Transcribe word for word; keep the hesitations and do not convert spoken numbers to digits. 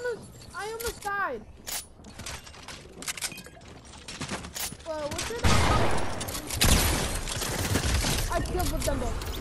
almost, I almost died. Whoa, what's your name? I killed them both.